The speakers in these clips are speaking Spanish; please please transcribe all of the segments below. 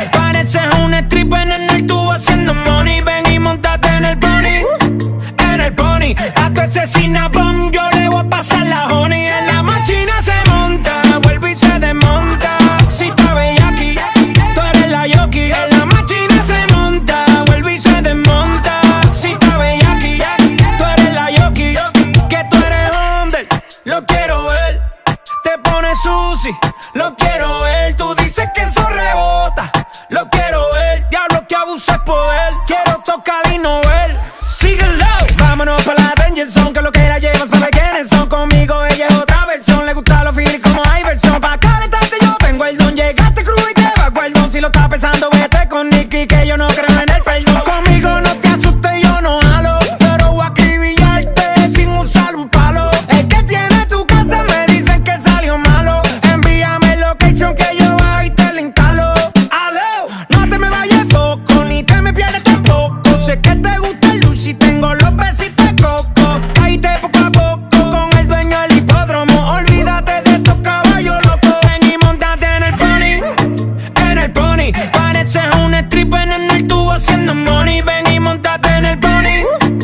Pareces un stripper en el tubo haciendo money. Ven y montate en el pony, en el pony. A tu asesina bomb yo le voy a pasar la honey. En la máquina se monta, vuelve y se desmonta. Si te veis aquí, tú eres la yoki. En la máquina se monta, vuelve y se desmonta. Si te veis aquí, tú eres la yoki. Que tú eres under, lo quiero ver. Te pones sushi, lo quiero ver. Tú dices que eso rebota, lo quiero ver. Diablo que abuso es poder, quiero tocar y no ver. Síguelo, vámonos pa' la Danger Zone, que lo que ella lleva sabe quiénes son. Conmigo ella es otra versión, le gusta los feelings como Iverson. Pa' calentarte yo tengo el don, llegaste crudo y te va guardón. Si lo estás pensando vete con Nicky, que yo no creo en el perdón. Conmigo no te asustes, yo no jalo, pero voy a acribillarte sin usar un palo. El que tiene tu casa me dicen que salió malo. Envíame el location que yo bajo y te lo instalo. Aló, no te me vayas foco, ni te me pierdes tampoco. Sé que te gusta el dulce y tengo los besitos de coco. Caíte poco a poco con el dueño del hipódromo. Olvídate de estos caballos locos. Ven y montate en el pony, en el pony. Pareces un stripper en el tubo haciendo money. Ven y montate en el pony,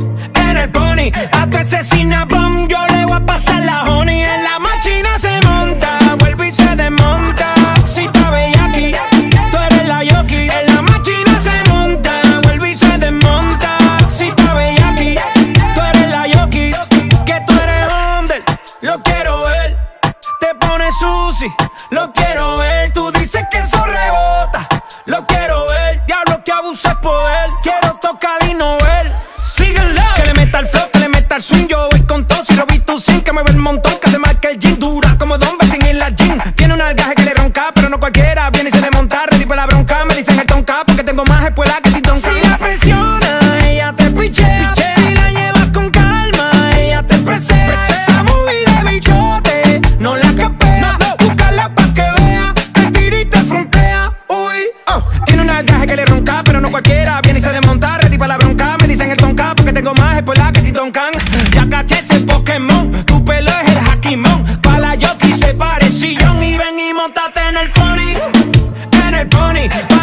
en el pony. A tu asesina bomb yo le voy a pasar la honey. En la máquina se monta, vuelve y se desmonta. Si te veis aquí, tú eres la yoki. En la máquina se monta, vuelve y se desmonta. Si te veis aquí, tú eres la yoki. Que tú eres under, lo quiero ver. Te pones sushi, lo quiero ver. Tú dices que eso rebota, lo quiero ver. Diablo que abuso es poder, quiero tocar y no ver. Síguelo, que le meta el flow, que le meta el swing. Yo voy con todo, si robí tu sin, que me ve el montón, que se marca el jean. Dura como Don sin ir la jean. Tiene un algaje que le ronca, pero no cualquiera viene y se le monta. Ready pa' la bronca, me dicen el tonka, porque tengo más espuela que Titón. Si la presiona, ella te pichea. Si la llevas con calma, ella te presea. Esa movie de bichote, no la capea. Búscala pa' que vea, te tira y te frontea. Uy, tiene un algaje que le ronca, pero no cualquiera viene y se le monta. Ready pa' la bronca, me dicen el tonka, porque tengo más espuela que Titón Can. Ya caché ese Pokémon, tu pelo es el Hakimon. Pa' la yoki se parece John. Y ven y montate en el pony, en el pony.